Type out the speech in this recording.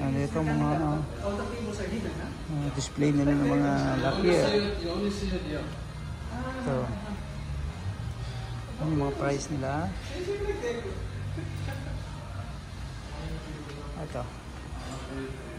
Dito mga display nila ng mga lacquer. Ito. Ano yung mga price nila? Ito.